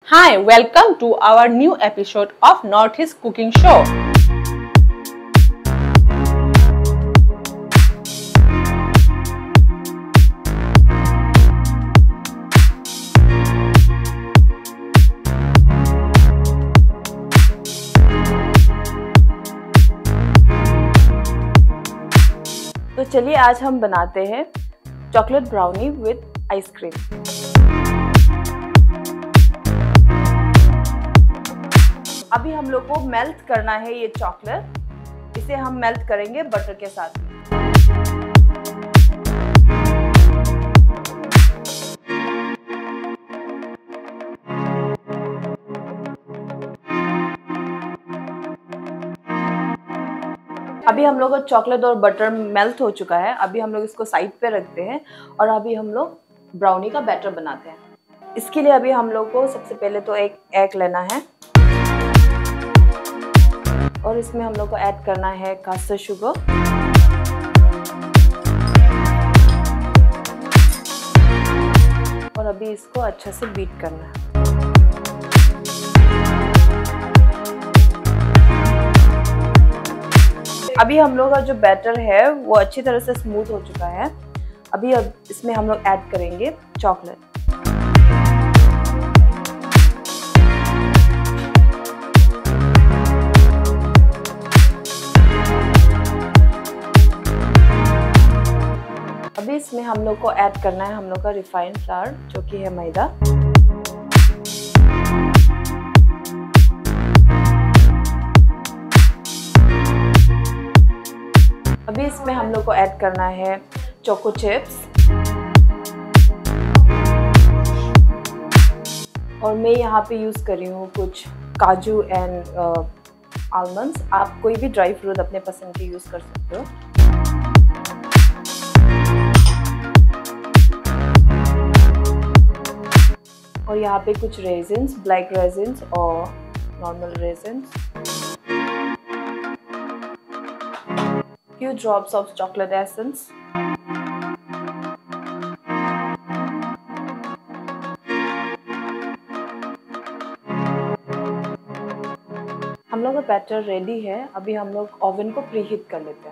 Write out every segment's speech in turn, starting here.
Hi, welcome to our new episode of Northeast Cooking Show. तो चलिए आज हम बनाते हैं चॉकलेट ब्राउनी विद आइसक्रीम। अभी हम लोग को मेल्ट करना है ये चॉकलेट, इसे हम मेल्ट करेंगे बटर के साथ। अभी हम लोग का चॉकलेट और बटर मेल्ट हो चुका है। अभी हम लोग इसको साइड पे रखते हैं और अभी हम लोग ब्राउनी का बैटर बनाते हैं। इसके लिए अभी हम लोग को सबसे पहले तो एक एग लेना है और इसमें हम लोग को ऐड करना है कास्टर शुगर, और अभी इसको अच्छे से बीट करना है। अभी हम लोग का जो बैटर है वो अच्छी तरह से स्मूथ हो चुका है। अभी इसमें हम लोग ऐड करेंगे चॉकलेट। अभी इसमें हम लोग को ऐड करना है हम लोग का रिफाइंड फ्लावर, जो कि है मैदा। अभी इसमें हम लोग को ऐड करना है चोको चिप्स, और मैं यहाँ पे यूज़ कर रही हूँ कुछ काजू एंड आलमंड्स। आप कोई भी ड्राई फ्रूट अपने पसंद के यूज़ कर सकते हो। और यहाँ पे कुछ रेजिन्स, ब्लैक रेजिन्स और normal raisins, few drops of chocolate essence, हम लोग का बैटर रेडी है। अभी हम लोग ओवन को प्रीहीट कर लेते हैं।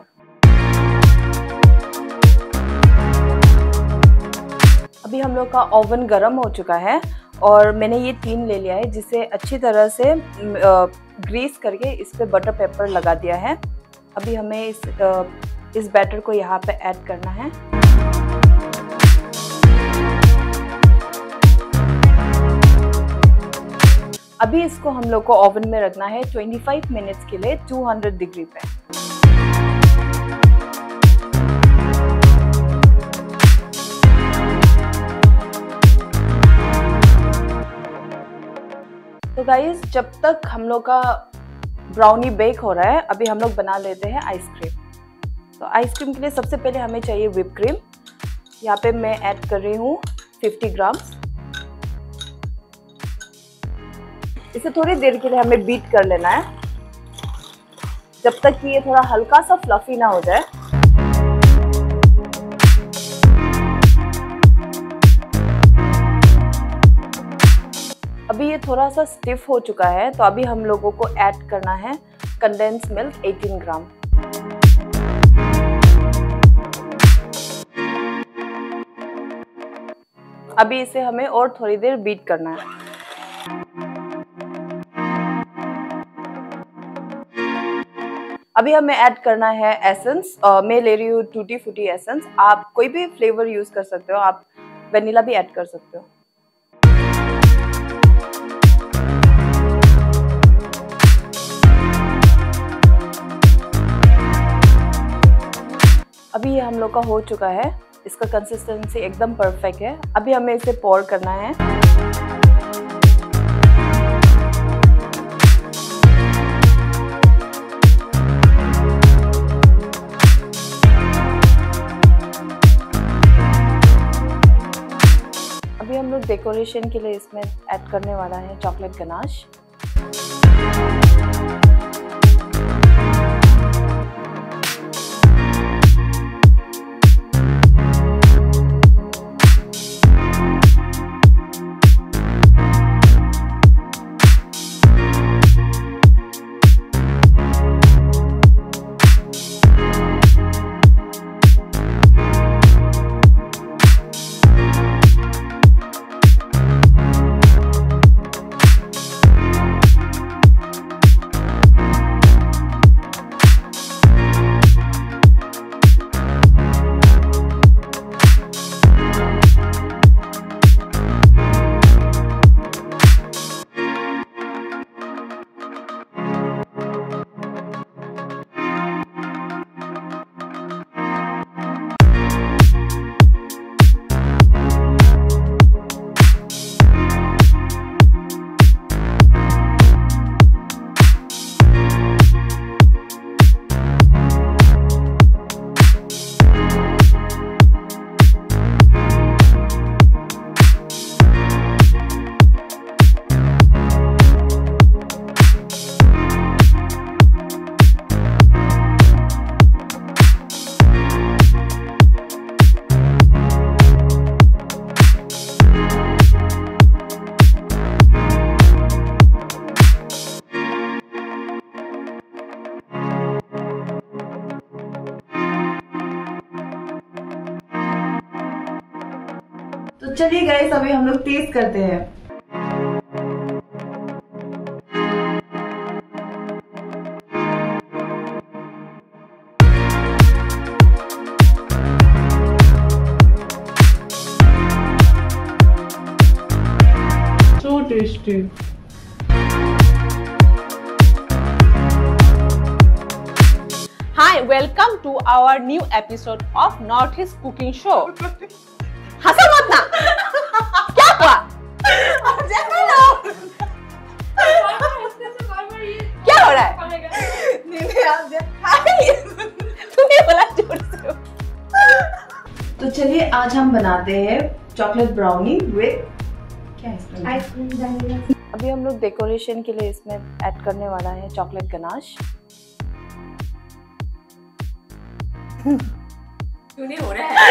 अभी हम लोग का ओवन गर्म हो चुका है और मैंने ये टीन ले लिया है, जिसे अच्छी तरह से ग्रीस करके इस पे बटर पेपर लगा दिया है। अभी हमें इस बैटर को यहाँ पे ऐड करना है। अभी इसको हम लोग को ओवन में रखना है 25 मिनट्स के लिए 200 डिग्री पे। तो गाइस, जब तक हम लोग का ब्राउनी बेक हो रहा है, अभी हम लोग बना लेते हैं आइसक्रीम। तो आइसक्रीम के लिए सबसे पहले हमें चाहिए व्हिप क्रीम। यहाँ पे मैं ऐड कर रही हूँ 50 ग्राम्स। इसे थोड़ी देर के लिए हमें बीट कर लेना है, जब तक कि ये थोड़ा हल्का सा फ्लफी ना हो जाए। अभी ये थोड़ा सा स्टिफ हो चुका है, तो अभी हम लोगों को ऐड करना है कंडेंस मिल्क 18 ग्राम। अभी इसे हमें और थोड़ी देर बीट करना है। अभी हमें ऐड करना है एसेंस। मैं ले रही हूँ टूटी फ्रूटी एसेंस। आप कोई भी फ्लेवर यूज कर सकते हो, आप वेनिला भी ऐड कर सकते हो। अभी ये हम लोग का हो चुका है। इसका कंसिस्टेंसी एकदम परफेक्ट है। अभी हमें इसे पोर करना है। अभी हम लोग डेकोरेशन के लिए इसमें ऐड करने वाला है चॉकलेट गनाश। चलिए गाइस अभी हम लोग टेस्ट करते हैं। So tasty. Hi, welcome to our new episode of Northeast Cooking Show. हंसा मत ना। क्या हुआ? क्या हो रहा है? तूने बोला जोर से। तो चलिए आज हम बनाते हैं चॉकलेट ब्राउनी विद क्या है आइसक्रीम। अभी हम लोग डेकोरेशन के लिए इसमें ऐड करने वाला है चॉकलेट गनाश। तूने हो रहा है।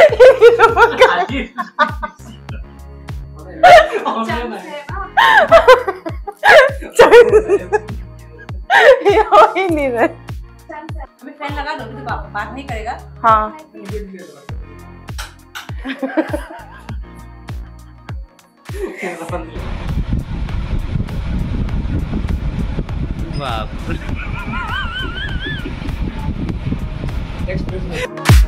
हो ही नहीं रहा। अभी फैन लगा दो तो बात नहीं करेगा। हाँ। वाह